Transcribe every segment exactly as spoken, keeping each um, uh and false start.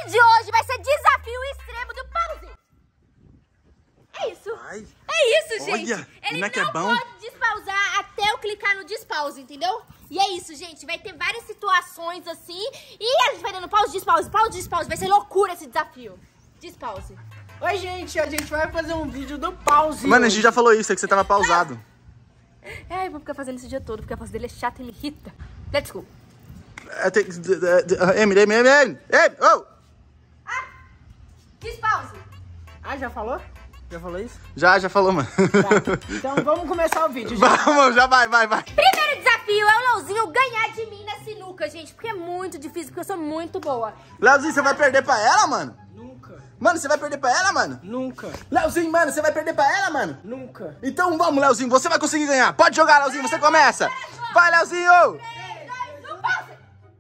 de hoje vai ser desafio extremo do pause. É isso. Ai, é isso, gente. Olha, Ele não é que é não bom? pode despausar até eu clicar no despause, entendeu? E é isso, gente. Vai ter várias situações assim. E a gente vai dando pause, despause, pause, despause. Vai ser loucura esse desafio. Despause. Oi, gente. A gente vai fazer um vídeo do pause. Mano, a gente já falou isso, é que você tava pausado. É, eu vou ficar fazendo isso o dia todo, porque a voz dele é chata e me irrita. Let's go. É, tem... Emily, Emily, Emily, Emily, oh! Ah, despause. Ah, já falou? Já falou isso? Já, já falou, mano. Tá. Então vamos começar o vídeo. Já. Vamos, já vai, vai, vai. Primeiro desafio é o Leozinho ganhar de mim na sinuca, gente. Porque é muito difícil, porque eu sou muito boa. Leozinho, você vai perder pra ela, mano? Nunca. Mano, você vai perder pra ela, mano? Nunca. Leozinho, mano, você vai perder pra ela, mano? Nunca. Então vamos, Leozinho, você vai conseguir ganhar. Pode jogar, Leozinho, você começa. Vai, Leozinho. três, dois, um, pause.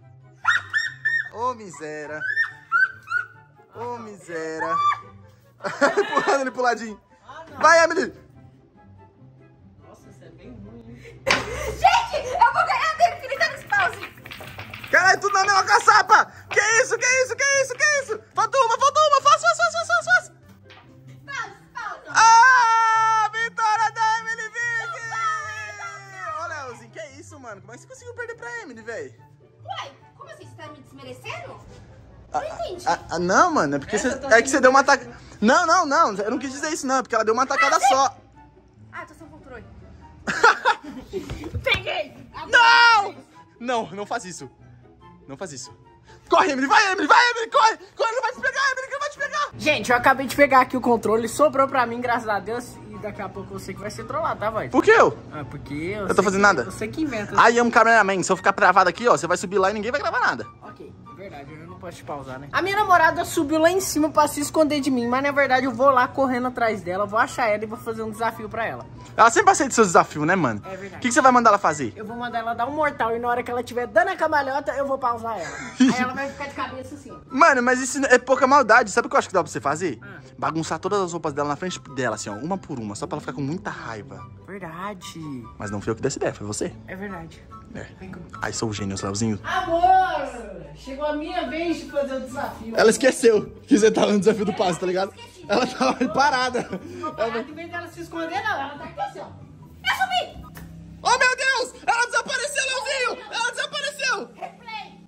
Ô, miséria. Ô, miséria. Empurrando ele pro ladinho. Vai, Emily. Nossa, isso é bem ruim. Gente, eu vou ganhar dele, porque ele tá nesse pause. Caralho, tudo na mesma caçapa. Que isso, que isso, que isso, que isso? Falta uma, falta uma. Faz, faz, faz, faz, faz, faz. Pause, pause. Ah, vitória da Emily Vick. Ô, Leozinho, que isso, mano? Como é que você conseguiu perder pra Emily, velho? Uai, como assim? Você tá me desmerecendo? Não entendi. Ah, ah, não, mano, é porque Essa você, tá é que você deu uma atacada. Não, não, não, eu não quis dizer isso, não. É porque ela deu uma atacada só. Ah, tô sem controle. Peguei. Não! Não, não faz isso. Não faz isso. Corre, Emily, vai, Emily, vai, Emily, corre! Corre, ele vai te pegar, Emily, ele vai te pegar! Gente, eu acabei de pegar aqui o controle, sobrou pra mim, graças a Deus. E daqui a pouco eu sei que vai ser trollado, tá, vai? Por que eu? Ah, porque eu. Eu tô fazendo nada? Eu sei que inventa. Ai, amo cameraman, se eu ficar travado aqui, ó, você vai subir lá e ninguém vai gravar nada. Ok, é verdade, eu não posso te pausar, né? A minha namorada subiu lá em cima pra se esconder de mim, mas na verdade eu vou lá correndo atrás dela, vou achar ela e vou fazer um desafio pra ela. Ela sempre aceita seus desafios, né, mano? É verdade. O que, que você vai mandar ela fazer? Eu vou mandar ela dar um mortal e na hora que ela estiver dando a cambalhota, eu vou pausar ela. Aí ela vai ficar de cabeça assim, ó. Mano, mas isso é pouca maldade. Sabe o que eu acho que dá pra você fazer? Ah. Bagunçar todas as roupas dela na frente dela, assim, ó, uma por uma, só pra ela ficar com muita raiva. Verdade. Mas não foi eu que dei essa ideia, foi você. É verdade. É. Vem comigo. Ai, sou o gênio, Leozinho. Amor! Chegou a minha vez de fazer o desafio. Ela esqueceu que você tava no desafio do passo, tá ligado? Ela tava parada. Ela... Em vez dela se esconder, não, ela tá aqui assim, ó. Eu subi. Oh, meu Deus! Ela desapareceu, Leozinho! Ela desapareceu! Replay.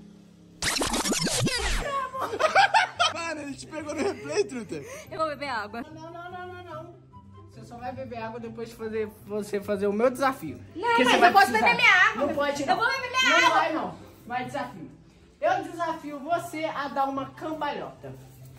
Mano, ele te pegou no replay, truta. Eu vou beber água. Não, não, não, não, não. Você só vai beber água depois de fazer, você fazer o meu desafio. Não, Porque mas você vai eu posso precisar. beber minha água. Não pode, Eu não. vou beber minha não água. Não vai, não. Vai desafio. Eu desafio você a dar uma cambalhota.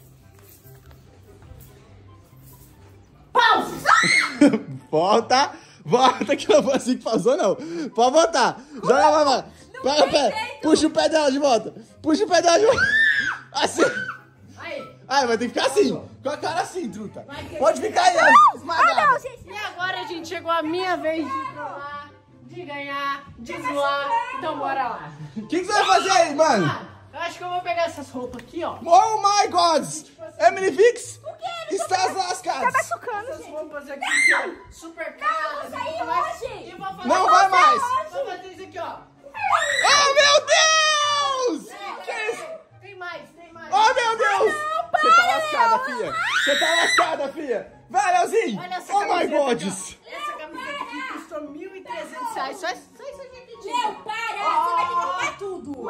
Pause! Volta! Volta, que não foi assim que passou, não. Pode voltar. Joga a mão. Pega o pé. Puxa o pé dela de volta. Puxa o pé dela de volta. Assim. Aí. Ai, vai ter que ficar assim. Com a cara assim, truta. Vai ter Pode que ficar aí, ó. Esmagada. Ah, não, gente. E agora, gente, chegou a minha vez de trollar, de ganhar, de zoar. Então bora lá. O que, que você vai fazer aí, mano? Ah, eu acho que eu vou pegar essas roupas aqui, ó. Oh my God! Emily Vix! O quê? Estás Tá lascado! machucando, Essas gente. roupas aqui que é super caras. Não, e vou tudo sair mais. hoje. E vou fazer Não vai mais! Vou fazer isso aqui, ó. Oh, meu Deus! É, Que é, isso? Tem mais, tem mais. Oh, meu Deus! Não, Você tá para, lascada, não. filha! Você tá lascada, filha! Vai, Leozinho! Olha essa Oh my camiseta God! aqui, ó. Essa camiseta aqui custou mil e trezentos reais. Só, só isso aqui que tinha. Meu, para. Você vai ter que arrumar tudo.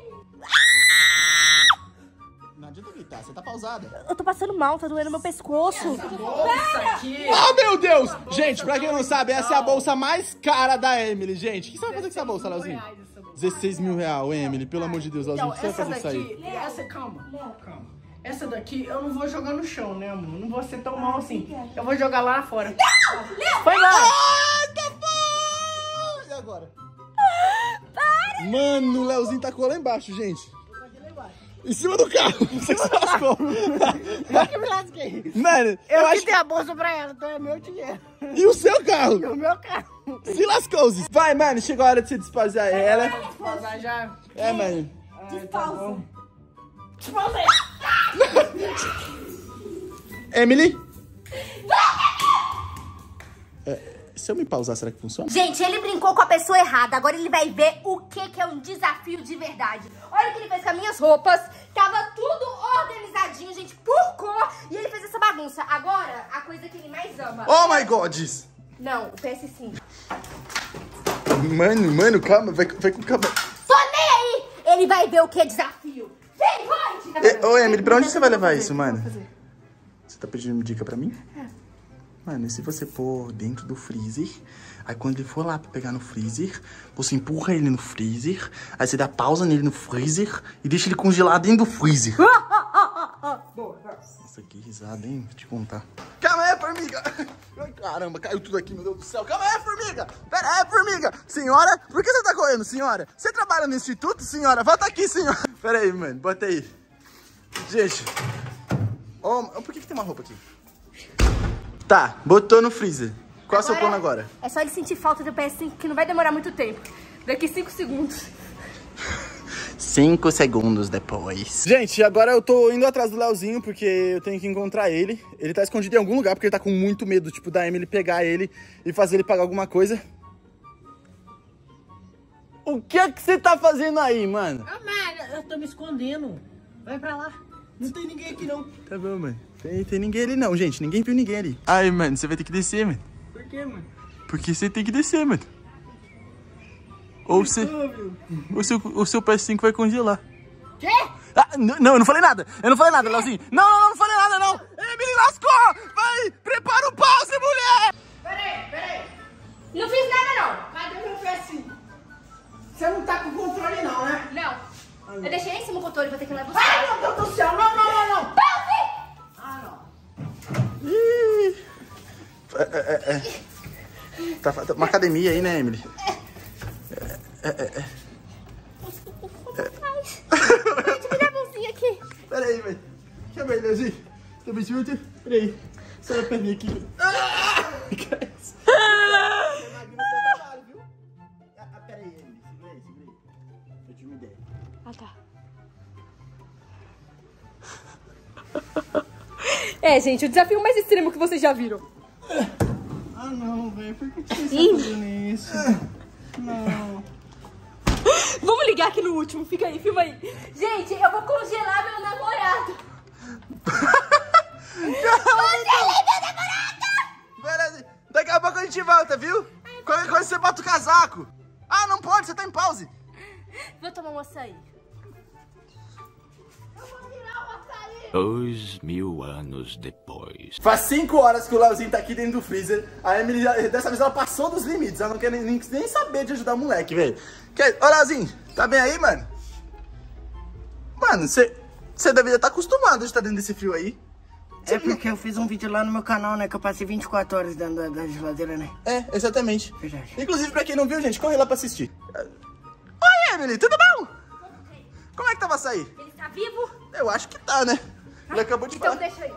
Não adianta gritar, você tá pausada. Eu tô passando mal, tá doendo meu pescoço. Bolsa aqui. Oh, meu Deus! Gente, pra quem não sabe, essa é a bolsa mais cara da Emily, gente. O que você vai fazer com essa bolsa, Leozinho? Reais essa bolsa. dezesseis mil reais, Emily. Pelo amor de Deus, Leozinho, o Então, que você vai essa fazer com isso daqui, aí? essa, calma, calma. Essa daqui eu não vou jogar no chão, né, amor? Não vou ser tão mal assim. Eu vou jogar lá fora. Não! Foi lá! Ai, tá bom! E agora? Mano, o Leozinho tacou lá embaixo, gente. Em cima do carro. Você se lascou. Eu que me lasquei. Mano, Eu, eu que acho que... dei a bolsa pra ela, então é meu dinheiro. E o seu carro? E o meu carro. Se lascou, Zé. Vai, mano, chegou a hora de você despausar ela. Pausar já. É, mano. Despausa. Despausei. Emily? É, se eu me pausar, será que funciona? Gente, ele brincou com a pessoa errada. Agora ele vai ver o que, que é um desafio de verdade. Olha o que ele fez com as minhas roupas. Tava tudo organizado. coisa que ele mais ama. Oh my God! Não, o P S cinco. Mano, mano, calma, vai, vai com calma. Tô nem aí! Ele vai ver o que é desafio. Vem, vai! E, ô, Emily, pra onde você vai levar isso, mano? Você tá pedindo dica pra mim? É. Mano, e se você pôr dentro do freezer, aí quando ele for lá pra pegar no freezer, você empurra ele no freezer, aí você dá pausa nele no freezer e deixa ele congelar dentro do freezer. Nossa, que risada, hein? Vou te contar. Calma aí, formiga! Ai, caramba, caiu tudo aqui, meu Deus do céu. Calma aí, formiga! Pera aí, formiga! Senhora, por que você tá correndo, senhora? Você trabalha no instituto, senhora? Volta aqui, senhora! Pera aí, mano, bota aí. Gente, oh, por que que tem uma roupa aqui? Tá, botou no freezer. Qual é o seu plano agora? É só ele sentir falta do P S cinco, que não vai demorar muito tempo. Daqui cinco segundos. Cinco segundos depois. Gente, agora eu tô indo atrás do Leozinho, porque eu tenho que encontrar ele. Ele tá escondido em algum lugar, porque ele tá com muito medo, tipo, da Emily pegar ele e fazer ele pagar alguma coisa. O que é que você tá fazendo aí, mano? Ah, mano, eu tô me escondendo. Vai pra lá. Não tem ninguém aqui, não. Tá bom, mano. Tem, tem ninguém ali não, gente. Ninguém viu ninguém ali. Ai, mano, você vai ter que descer, mano. Por quê, mano? Porque você tem que descer, mano. Ou você... O seu, o seu P S cinco vai congelar. Quê? Ah, não, eu não falei nada. Eu não falei nada, Leozinho. Não, não, não, não falei nada, não. Emily lascou. Vai, prepara o pause, mulher. Peraí, peraí. Não fiz nada, não. Cadê meu P S cinco? Você não tá com controle, não, né? Não. Eu deixei em cima o controle pra ter que levar você. Ai, meu Deus do céu. Não, não, não, não. Pause! Ah, não. Ih. É, é, é. Tá, tá uma academia aí, né, Emily? É, é, é. Gente, me dá a mãozinha aqui. Pera aí, velho. Chama aí, Leozinho. Tô me junto. Pera aí. Sai a perninha aqui. Ah! Pera aí, Emily. Segura aí, segura aí. Eu tive uma ideia. Ah, tá. É, gente, o desafio mais extremo que vocês já viram. Ah, não, velho. Por que você está fazendo isso? Não. Vamos ligar aqui no último. Fica aí, filma aí. Gente, eu vou congelar meu namorado. Congelei meu namorado! Pera, daqui a pouco a gente volta, viu? Qualquer coisa você bota o casaco. Ah, não pode, você tá em pause. Vou tomar um açaí. Dois mil anos depois. Faz cinco horas que o Leozinho tá aqui dentro do freezer. A Emily, dessa vez, ela passou dos limites. Ela não quer nem, nem, nem saber de ajudar o moleque, velho. Ô, Leozinho, tá bem aí, mano? Mano, você deveria estar acostumado de estar dentro desse frio aí. É porque eu fiz um vídeo lá no meu canal, né? Que eu passei vinte e quatro horas dentro da, da geladeira, né? É, exatamente. Verdade. Inclusive, pra quem não viu, gente, corre lá pra assistir. Oi, Emily, tudo bom? Como é que tava a açaí? Ele tá vivo? Eu acho que tá, né? Ele acabou de Então falar. deixa aí.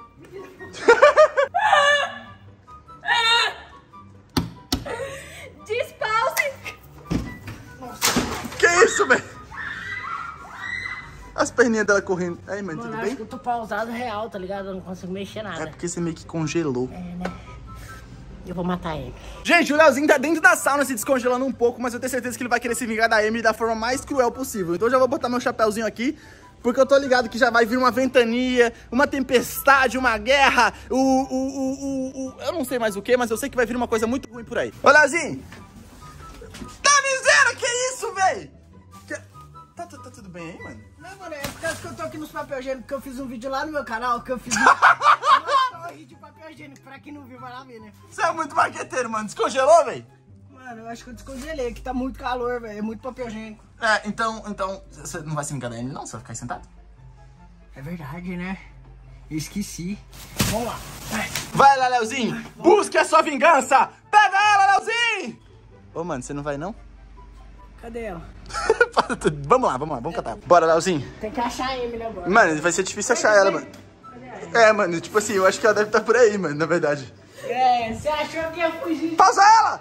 Despause! Que isso, velho? As perninhas dela correndo. Aí, mano, Mano, tudo acho bem? que eu tô pausado real, tá ligado? Eu não consigo mexer nada. É porque você meio que congelou. É, né? Eu vou matar ele. Gente, o Leozinho tá dentro da sauna se descongelando um pouco, mas eu tenho certeza que ele vai querer se vingar da Emily da forma mais cruel possível. Então eu já vou botar meu chapéuzinho aqui, porque eu tô ligado que já vai vir uma ventania, uma tempestade, uma guerra, o, o, o, o, o... eu não sei mais o que, mas eu sei que vai vir uma coisa muito ruim por aí. Ô, Leozinho! Tá miséria, que isso, véi? Que... Tá, tá, tá tudo bem aí, mano? Não, mano, é por causa que eu tô aqui nos papel higiênico, que eu fiz um vídeo lá no meu canal, que eu fiz uma, uma torre de papel higiênico. Pra quem não viu, vai lá ver, né? Você é muito marqueteiro, mano. Descongelou, véi? Mano, eu acho que eu descongelei, aqui tá muito calor, velho. É muito papel higiênico. É, então, então, você não vai se vingar da Emily, não? Você vai ficar aí sentado? É verdade, né? Eu esqueci. Vamos lá. Vai lá, Leozinho. Busque a sua vingança. Pega ela, Leozinho. Ô, mano, você não vai, não? Cadê ela? Vamos lá, vamos lá, vamos catar. Bora, Leozinho. Tem que achar a Emily agora. Mano, vai ser difícil achar ela, mano. É, mano, tipo assim, eu acho que ela deve estar por aí, mano, na verdade. É, você achou que ia fugir? Pausa ela!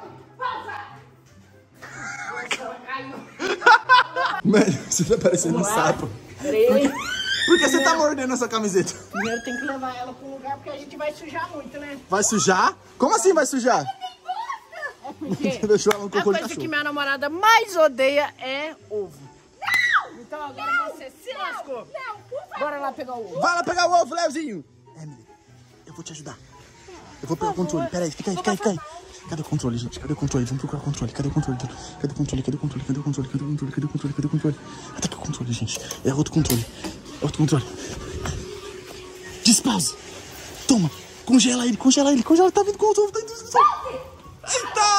Ela caiu. Mano, você tá parecendo um sapo. Peraí. Por que você tá mordendo essa camiseta? Primeiro tem que levar ela pra um lugar, porque a gente vai sujar muito, né? Vai sujar? Como assim vai sujar? É porque Você deixou ela no a cocô de coisa que cachorro. minha namorada mais odeia é ovo. Não! Então agora Não! você se lascou. Não, por favor. Bora lá pegar o ovo. Vai lá pegar o ovo, Leozinho. Emily, eu vou te ajudar. Eu vou pegar o controle. Pera aí, fica aí, fica aí, fica aí. Cadê o controle, gente? Cadê o controle? Vamos procurar o controle. Cadê o controle? Cadê o controle? Cadê o controle? Cadê o controle? Cadê o controle? Cadê o controle? Cadê o controle? Cadê o controle, gente? É outro controle. É outro controle. Despause. Toma. Congela ele, congela ele, congela. Tá vindo com o controle. Tá vindo com o controle. Eita!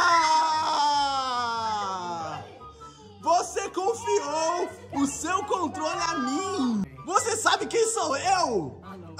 Você confiou o seu controle a mim. Você sabe quem sou eu? Ah, não.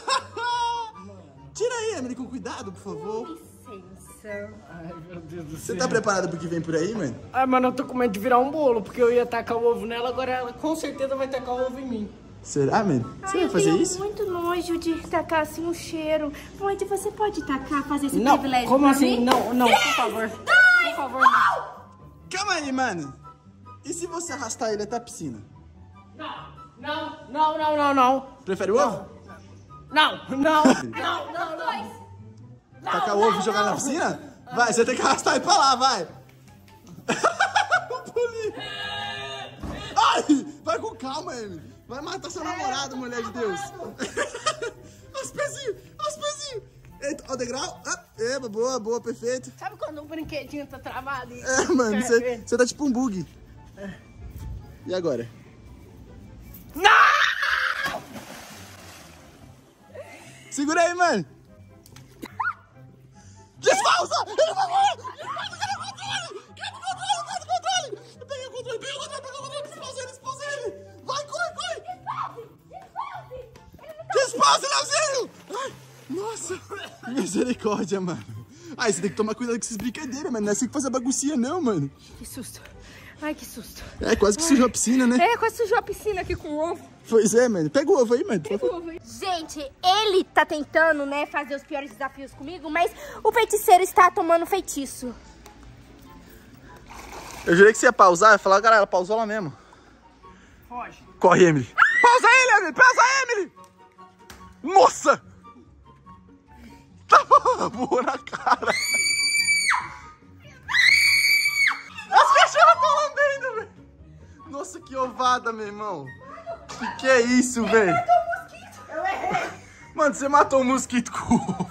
Tira aí, Emily, com cuidado, por favor. Ai, meu Deus do céu. Você tá preparado pro que vem por aí, mano? Ai, mano, eu tô com medo de virar um bolo, porque eu ia tacar o ovo nela, agora ela com certeza vai tacar o ovo em mim. Será, mano? Você vai fazer isso? Eu tenho muito nojo de tacar assim um cheiro. Mãe, você pode tacar, fazer esse Não, privilégio como pra assim? mim? Não, não, por favor. Por favor, não. Calma aí, mano. E se você arrastar ele até a piscina? Não, não, não, não, não, não. Prefere o ovo? Não, não, não, não, não. Tacar o ovo e jogar na piscina? Vai, você tem que arrastar ele pra lá, vai. O pulinho. Ai, vai com calma, Emily. Vai matar seu namorado, mulher de Deus. Os pezinhos, os pezinhos. Eita, ó o degrau. Ah, eba, boa, boa, perfeito. Sabe quando um brinquedinho tá travado? E... É, mano, você você tá tipo um bug. E agora? Não! Segura aí, mano. Desfalsa! Ele vai morrer! Desfalsa, cadê o controle? Cadê o controle? Cadê o controle? Peguei o controle, peguei o controle, peguei o controle. Desfalsa ele, desfalsa ele. Vai, corre, corre. Desfalsa, Leozinho! Ai, nossa. Misericórdia, mano. Ai, você tem que tomar cuidado com essas brincadeiras, mano. Não é assim que fazer baguncinha, não, mano. Que susto. Ai, que susto. É, quase que sujou a piscina, né? É, quase sujou a piscina aqui com o ovo. Pois é, mano. Pega o ovo aí, mano. Pega o ovo aí. Gente, ele tá tentando, né, fazer os piores desafios comigo, mas o feiticeiro está tomando feitiço. Eu jurei que você ia pausar. Eu ia falar, galera, pausou lá mesmo. Foge. Corre, Emily. Pausa ele, Emily. Pausa, Emily. Nossa. Tava boa na cara. As cachorras estão lambendo, velho. Nossa, que ovada, meu irmão. Que que é isso, velho? Eu errei. Mano, você matou um mosquito com o ovo.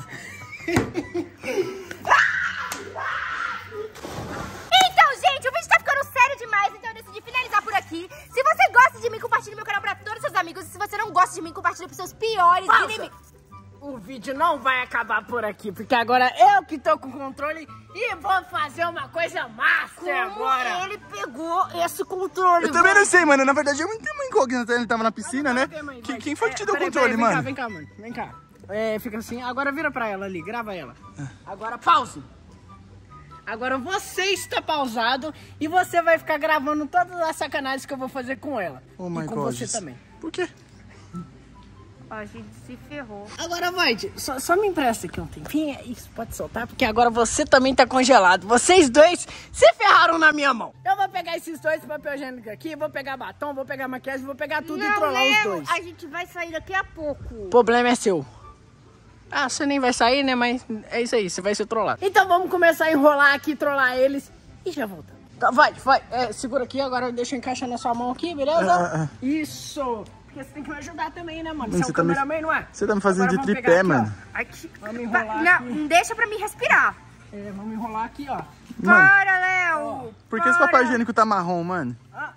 Então, gente, o vídeo tá ficando sério demais, então eu decidi finalizar por aqui. Se você gosta de mim, compartilhe meu canal pra todos os seus amigos. E se você não gosta de mim, compartilhe pros seus piores Pausa. inimigos. O vídeo não vai acabar por aqui, porque agora eu que tô com o controle e vou fazer uma coisa massa Como agora. ele pegou esse controle? Eu também mano? não sei, mano. Na verdade, eu não tenho uma incógnita. Ele tava na piscina, né? Que- Quem foi que te deu o controle, mano? Vem cá, vem cá, mano. Vem cá. É, fica assim. Agora vira pra ela ali, grava ela. Agora pause. Agora você está pausado e você vai ficar gravando todas as sacanagens que eu vou fazer com ela. Oh my e com God. você também. Por quê? A gente se ferrou. Agora vai, só, só me empresta aqui um tempinho. Isso, pode soltar, porque agora você também tá congelado. Vocês dois se ferraram na minha mão. Eu vou pegar esses dois papel higiênico aqui, vou pegar batom, vou pegar maquiagem, vou pegar tudo não, e trollar Léo, os dois. a gente vai sair daqui a pouco. O problema é seu. Ah, você nem vai sair, né? Mas é isso aí, você vai ser trollado. Então vamos começar a enrolar aqui, trollar eles e já voltamos. Tá, vai, vai. É, segura aqui, agora deixa eu encaixar na sua mão aqui, beleza? Ah, ah. Isso. Porque você tem que me ajudar também, né, mano? Mano, Você é você um tá me- cameraman, não é? Você tá me fazendo Agora de vamos tripé, pegar aqui, mano. ó. Aqui. Vamos enrolar Não, aqui. deixa pra me respirar. É, vamos enrolar aqui, ó. Mano, Para, Léo. por que esse Para. papel higiênico tá marrom, mano? Ah.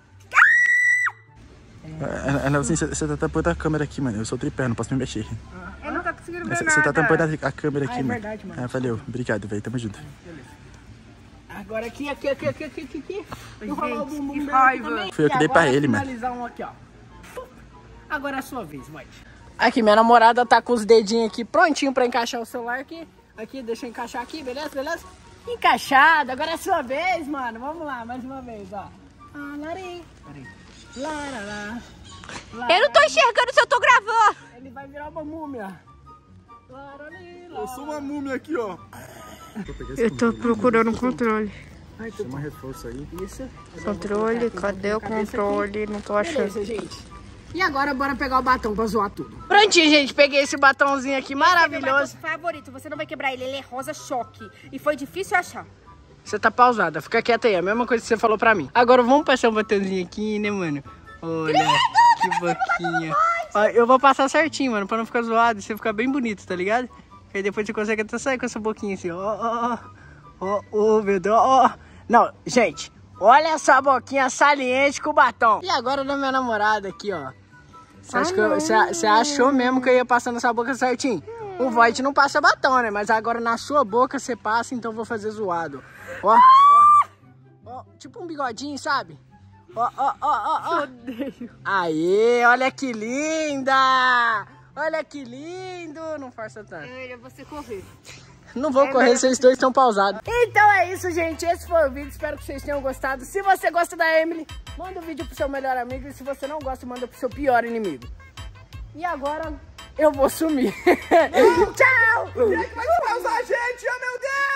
É, é, Leozinho, você você tá tampando a câmera aqui, mano. Eu sou tripé, não posso me mexer. Eu não tô conseguindo ver Você nada. você tá tampando a, a câmera aqui, Ah, é mano. verdade, mano. É, valeu. Obrigado, velho. Tamo junto. Agora aqui, aqui, aqui, aqui, aqui, aqui. Enrolar o Gente, bumbum que dela aqui raiva. também. Foi eu que E dei pra agora ele, mano. finalizar um aqui, ó. Agora é a sua vez, vai. Aqui, minha namorada tá com os dedinhos aqui prontinho pra encaixar o celular aqui. Aqui, deixa eu encaixar aqui, beleza, beleza? Encaixado, agora é a sua vez, mano. Vamos lá, mais uma vez, ó. Ah, lari. Larará. Eu não tô enxergando se eu tô gravando. Ele vai virar uma múmia. Larari, Eu sou uma múmia aqui, ó. Eu tô procurando um controle. Ai, tô... Chama reforço aí. Isso. Controle, cadê o controle? Não tô achando. Beleza, gente. E agora bora pegar o batom pra zoar tudo. Prontinho, gente. Peguei esse batomzinho aqui Meu maravilhoso. batom favorito, você não vai quebrar ele, ele é rosa choque. E foi difícil achar. Você tá pausada, fica quieta aí. A mesma coisa que você falou pra mim. Agora vamos passar um batomzinho aqui, né, mano? Olha, que boquinha. Ó, eu vou passar certinho, mano, pra não ficar zoado e você ficar bem bonito, tá ligado? Aí depois você consegue até sair com essa boquinha assim, ó, ó, ó, ó, meu Deus, ó. Não, gente, olha essa boquinha saliente com o batom. E agora da minha namorada aqui, ó. Você acha que eu- você- você achou mesmo que eu ia passando essa boca certinho? O Void não passa batom, né? Mas agora na sua boca você passa, então eu vou fazer zoado. Ó, ó, ó, tipo um bigodinho, sabe? Ó, ó, ó, ó, ó. Odeio. Aê, olha que linda! Olha que lindo! Não força tanto. Eu vou você correr. Não vou correr, vocês dois estão pausados. Então é isso, gente. Esse foi o vídeo. Espero que vocês tenham gostado. Se você gosta da Emily, manda o vídeo pro seu melhor amigo. E se você não gosta, manda pro seu pior inimigo. E agora eu vou sumir. Tchau! Quem é que vai pausar a gente? Oh, meu Deus!